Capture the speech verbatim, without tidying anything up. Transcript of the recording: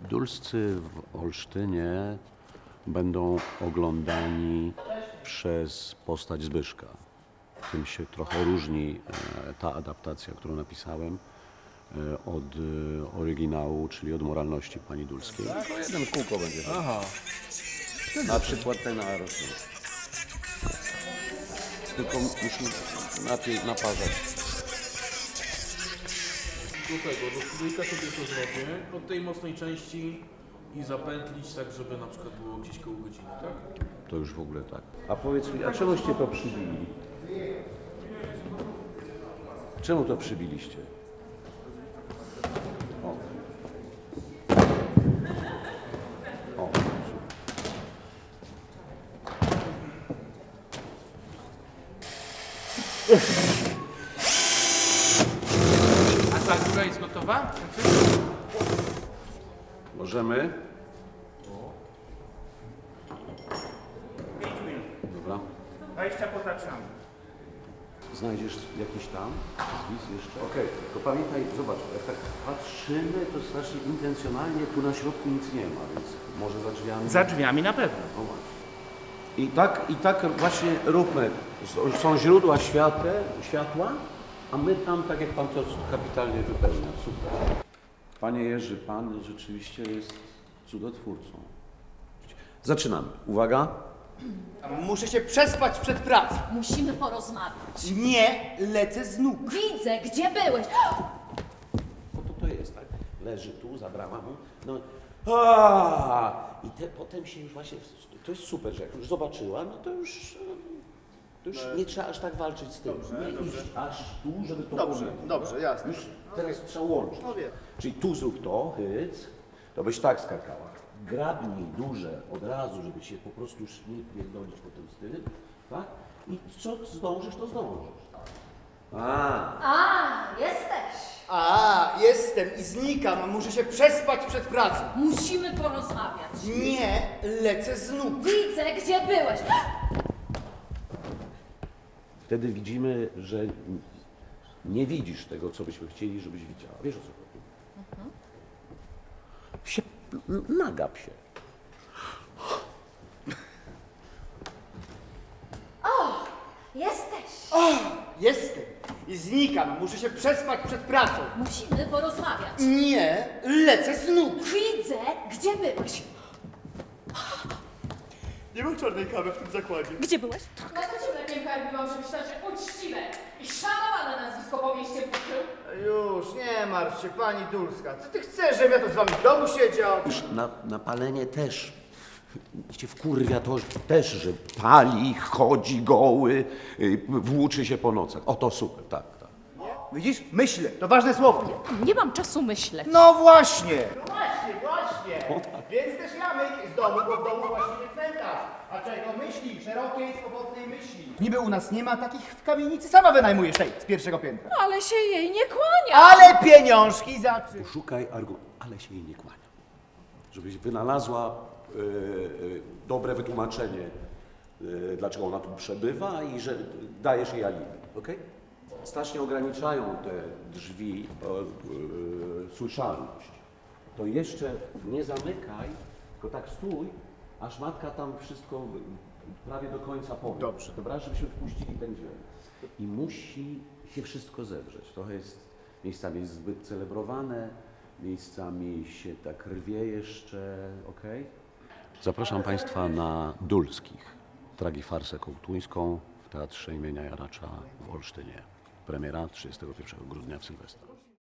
Dulscy w Olsztynie będą oglądani przez postać Zbyszka. Tym się trochę różni ta adaptacja, którą napisałem, od oryginału, czyli od moralności pani Dulskiej. Tylko jeden kółko będzie. Aha. Na przykład ten aeroslon. Tylko musimy naparzać. Do tego, do studyjka sobie to zrobię, od tej mocnej części i zapętlić tak, żeby na przykład było gdzieś koło godziny, tak? To już w ogóle tak. A powiedz mi, a czemuście to przybili? Czemu to przybiliście? O. O. A ta góra jest gotowa? Możemy? Dobra. dwadzieścia pozaczynamy. Znajdziesz jakiś tam wpis jeszcze? Okej, okay. To pamiętaj, zobacz, jak tak patrzymy, to strasznie intencjonalnie, tu na środku nic nie ma, więc może za drzwiami... Za drzwiami na pewno. O właśnie. I tak, i tak właśnie róbmy. Są źródła światła, światła, a my tam, tak jak pan to kapitalnie wypełnia. Super. Panie Jerzy, pan rzeczywiście jest cudotwórcą. Zaczynamy. Uwaga. Muszę się przespać przed pracą. Musimy porozmawiać. Nie lecę z nóg. Widzę, gdzie byłeś. No to to jest, tak? Leży tu, zabrała mu. No. A, i te, potem się już właśnie, to jest super, że jak już zobaczyła, no to już, to już nie trzeba aż tak walczyć z tym. Dobrze, nie dobrze. iść aż tu, żeby to Dobrze, powiedzieć. dobrze, jasne. Już teraz trzeba łączyć. No wiem. Czyli tu zrób to, hyc, to byś tak skakała. Grabnij duże od razu, żeby się po prostu już nie pierdolić po tym stylu, tak? I co zdążysz, to zdążysz. A. A, jesteś. A, jestem i znikam. Muszę się przespać przed pracą. Musimy porozmawiać. Nie lecę z nóg. Widzę, gdzie byłeś. Wtedy widzimy, że nie widzisz tego, co byśmy chcieli, żebyś widziała. Wiesz, o co chodzi? Mhm. Się, nagap się. O, jesteś. O, jestem i znikam. Muszę się przespać przed pracą. Musimy porozmawiać. Nie lecę z nóg. Widzę, gdzie byłeś. Nie ma czarnej kawy w tym zakładzie. Gdzie byłeś? Na co cię lepiej karmiłam, żebyś znaczy uczciwe i szanowane nazwisko po mieście wrócił? Już, nie martw się, pani Dulska. Co ty chcesz, żebym ja tu z wami w domu siedział? Już na, na palenie też. Cię wkurwia to też, że pali, chodzi goły, y, włóczy się po nocach. O, to super, tak, tak. Widzisz? Myślę, to ważne słowo. Nie mam czasu myśleć. No właśnie! No właśnie, właśnie! Więc też ja myślę z domu, bo w domu właściwie cmentarz. A czego myśli? Szerokiej, swobodnej myśli. Niby u nas nie ma takich w kamienicy, sama wynajmujesz tej z pierwszego piętra. Ale się jej nie kłania. Ale pieniążki za czym? Szukaj argumentu, ale się jej nie kłania. Żebyś wynalazła y, y, dobre wytłumaczenie, y, dlaczego ona tu przebywa i że dajesz jej alibi, okej? Strasznie ograniczają te drzwi o, y, słyszalność. To jeszcze nie zamykaj, tylko tak stój, aż matka tam wszystko prawie do końca powie. Dobrze. Dobra, żebyśmy wpuścili ten dźwięk. I musi się wszystko zewrzeć. Trochę jest miejscami jest zbyt celebrowane, miejscami się tak rwie jeszcze, okej? Okay? Zapraszam Państwa na Dulskich, tragifarsę kołtuńską w Teatrze imienia Jaracza w Olsztynie. Premiera trzydziestego pierwszego grudnia w Sylwestra.